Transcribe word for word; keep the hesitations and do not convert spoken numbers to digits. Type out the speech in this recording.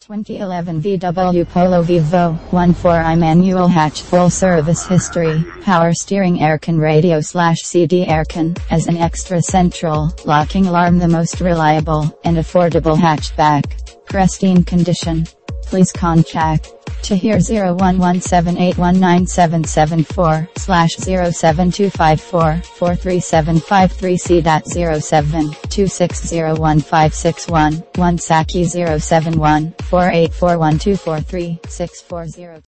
twenty eleven V W Polo Vivo, one point four i manual hatch, full service history, power steering, aircon, radio slash C D aircon, as an extra central locking alarm, the most reliable and affordable hatchback. Pristine condition. Please contact Tahir zero one one seven eight one nine seven seven four slash zero seven two five four four three seven five three C zero seven two six zero one five six one one Saki zero seven one four eight four one two four three six four zero.